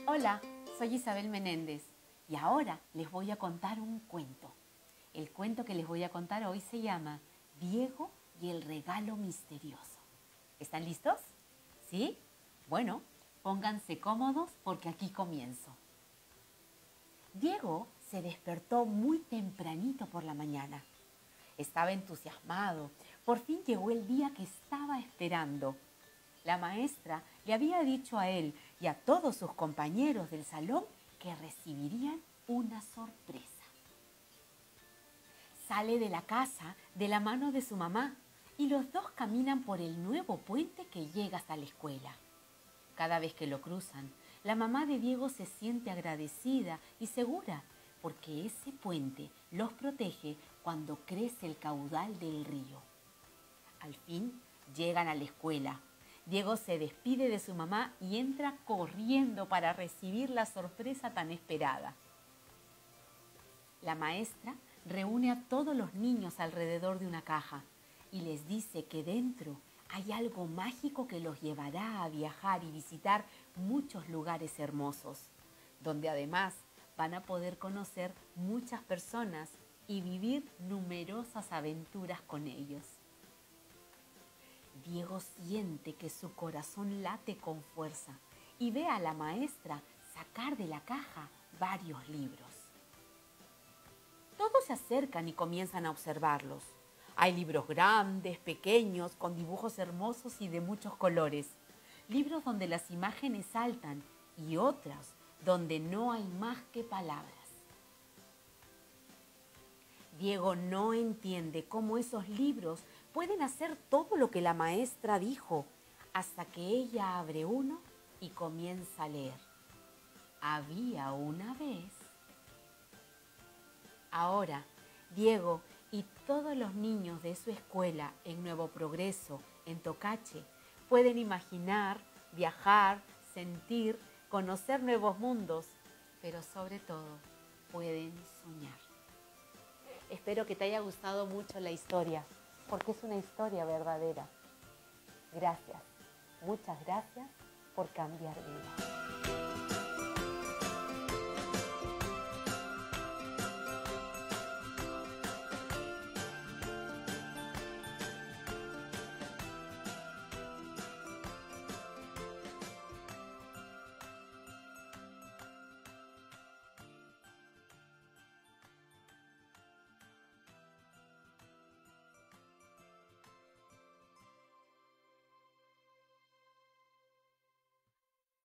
Hola, soy Isabel Menéndez y ahora les voy a contar un cuento. El cuento que les voy a contar hoy se llama Diego y el regalo misterioso. ¿Están listos? ¿Sí? Bueno, pónganse cómodos porque aquí comienzo. Diego se despertó muy tempranito por la mañana. Estaba entusiasmado. Por fin llegó el día que estaba esperando. La maestra le había dicho a él y a todos sus compañeros del salón que recibirían una sorpresa. Sale de la casa de la mano de su mamá y los dos caminan por el nuevo puente que llega hasta la escuela. Cada vez que lo cruzan, la mamá de Diego se siente agradecida y segura porque ese puente los protege cuando crece el caudal del río. Al fin llegan a la escuela. Diego se despide de su mamá y entra corriendo para recibir la sorpresa tan esperada. La maestra reúne a todos los niños alrededor de una caja y les dice que dentro hay algo mágico que los llevará a viajar y visitar muchos lugares hermosos, donde además van a poder conocer muchas personas y vivir numerosas aventuras con ellos. Diego siente que su corazón late con fuerza y ve a la maestra sacar de la caja varios libros. Todos se acercan y comienzan a observarlos. Hay libros grandes, pequeños, con dibujos hermosos y de muchos colores. Libros donde las imágenes saltan y otros donde no hay más que palabras. Diego no entiende cómo esos libros pueden hacer todo lo que la maestra dijo, hasta que ella abre uno y comienza a leer. Había una vez. Ahora, Diego y todos los niños de su escuela en Nuevo Progreso, en Tocache, pueden imaginar, viajar, sentir, conocer nuevos mundos, pero sobre todo pueden soñar. Espero que te haya gustado mucho la historia, porque es una historia verdadera. Gracias, muchas gracias por cambiar vidas.